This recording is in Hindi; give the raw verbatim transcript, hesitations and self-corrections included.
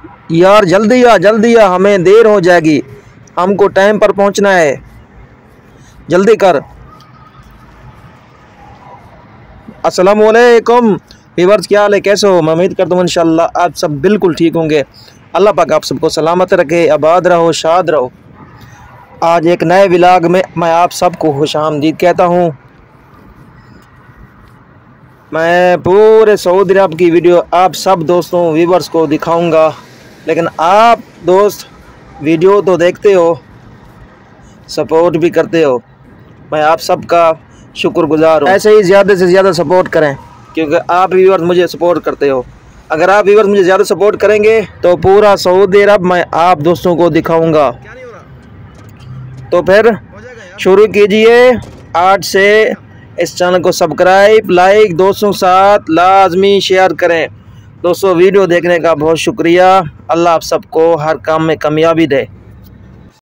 यार जल्दी आ जल्दी आ, हमें देर हो जाएगी, हमको टाइम पर पहुंचना है, जल्दी कर। अस्सलाम वालेकुम व्यूअर्स, क्या हाल है, कैसे हो? मैं उम्मीद करता हूँ इंशाल्लाह आप सब बिल्कुल ठीक होंगे। अल्लाह पाक आप सबको सलामत रखे, आबाद रहो, शाद रहो। आज एक नए व्लॉग में मैं आप सबको खुशामदीद कहता हूँ। मैं पूरे सऊदी अरब की वीडियो आप सब दोस्तों व्यूअर्स को दिखाऊंगा, लेकिन आप दोस्त वीडियो तो देखते हो, सपोर्ट भी करते हो, मैं आप सबका शुक्रगुजार हूँ। ऐसे ही ज़्यादा से ज़्यादा सपोर्ट करें, क्योंकि आप व्यूअर्स मुझे सपोर्ट करते हो। अगर आप व्यूअर्स मुझे ज़्यादा सपोर्ट करेंगे तो पूरा सऊदी अरब मैं आप दोस्तों को दिखाऊंगा। तो फिर शुरू कीजिए आज से। इस चैनल को सब्सक्राइब, लाइक, दोस्तों के साथ लाजमी शेयर करें। दोस्तों वीडियो देखने का बहुत शुक्रिया। अल्लाह आप सबको हर काम में कामयाबी दे।